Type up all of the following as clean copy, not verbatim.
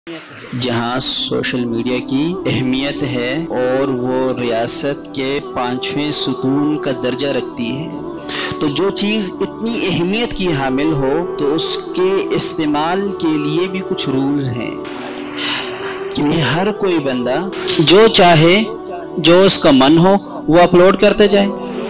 जहाँ social media की अहमियत है और वो रियासत के 5वें सुतून का दर्जा रखती है, तो जो चीज़ इतनी अहमियत की हामिल हो तो उसके इस्तेमाल के लिए भी कुछ रूल्स हैं कि हर कोई बंदा जो चाहे, जो उसका मन हो वो अपलोड करते जाए,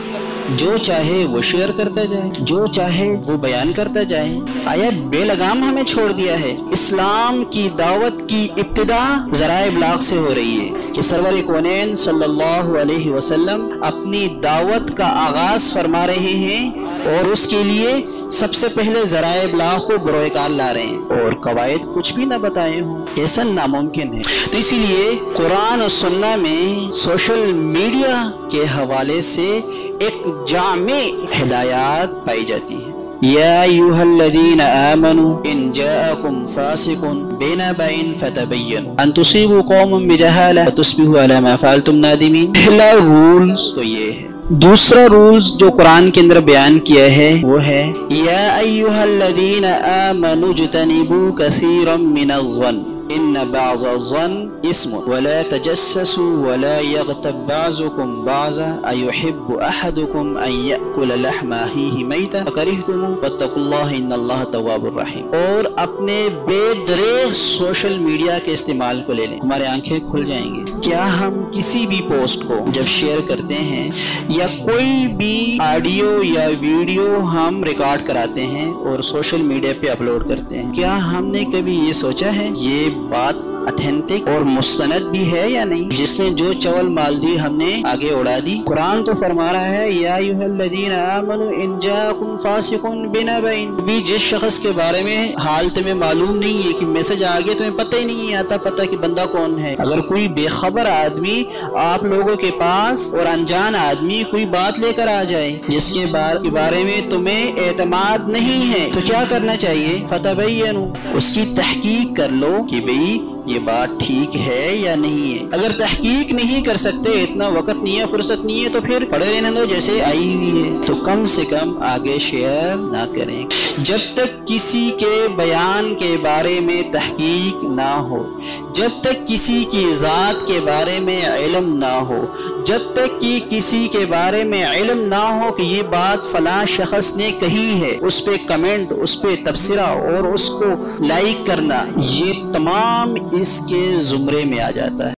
जो चाहे वो शेयर करता जाए, जो चाहे वो बयान करता जाए। आया बेलगाम हमें छोड़ दिया है। इस्लाम की दावत की इब्तिदा ज़राए इब्लाग से हो रही है कि सरवर कौनैन सल्लल्लाहु अलैहि वसल्लम अपनी दावत का आगाज़ फरमा रहे हैं और उसके लिए सबसे पहले ज़राए इब्लाग को बरोएकार ला रहे हैं और कवायद कुछ भी न बताए हों, ऐसा नामुमकिन है। तो इसीलिए कुरान और सुन्ना में सोशल मीडिया के हवाले से एक जामे हिदायत पाई जाती है। या अय्युहल्लज़ीना आमनू इन जाअकुम फासिकुन बिनबइन फतबय्यनु अन तुसीबू कौमन बिजहाला फतुस्बिहू अला मा फअलतुम नादिमीन। पहला रूल्स तो ये है। दूसरा रूल्स जो कुरान के अंदर बयान किया है वो है या अय्युहल्लज़ीना आमनू जतनिबू कसीरम मिनज़्ज़न इन्न बअज़-ज़न्न इस्मुन वला तजस्ससू वला यग़्तब बअज़ुकुम बअज़ा अयुहिब्बु अहदुकुम अन यअकुल लहमा अख़ीहि मैतन फकरिहतुमू वत्तक़ुल्लाह इन्नल्लाह तव्वाबुर रहीम। और अपने बेदरेग सोशल मीडिया के इस्तेमाल को ले लें, हमारे आंखें खुल जाएंगी। क्या हम किसी भी पोस्ट को जब शेयर करते हैं या कोई भी ऑडियो या वीडियो हम रिकॉर्ड कराते हैं और सोशल मीडिया पे अपलोड करते हैं, क्या हमने कभी ये सोचा है ये बात ऑथेंटिक और मुस्तनद भी है या नहीं? जिसने जो चवल माल दी हमने आगे उड़ा दी। कुरान तो फरमा रहा है या अय्युहल्लज़ीना आमनू इन जाअकुम फासिकुन बिनबइन। भी जिस शख्स के बारे में हाल तुम्हें मालूम नहीं है कि मैसेज आ गया, तुम्हें पता ही नहीं आता पता कि बंदा कौन है। अगर कोई बेखबर आदमी आप लोगों के पास और अनजान आदमी कोई बात लेकर आ जाए जिसके बारे में तुम्हें एतमाद नहीं है, तो क्या करना चाहिए? फतबय्यनु, उसकी तहकीक कर लो कि भाई ये बात ठीक है या नहीं है। अगर तहकीक नहीं कर सकते, इतना वक्त नहीं है, फुर्सत नहीं है, तो फिर पड़े रहने दो जैसे आई हुई है। तो कम से कम आगे शेयर ना करें जब तक किसी के बयान के बारे में तहकीक ना हो, जब तक किसी की ज़ात के बारे में इल्म ना हो, जब तक कि किसी के बारे में इल्म ना हो कि ये बात फलां शख्स ने कही है, उस पे कमेंट, उस पे तबसरा और उसको लाइक करना, ये तमाम इसके जुमरे में आ जाता है।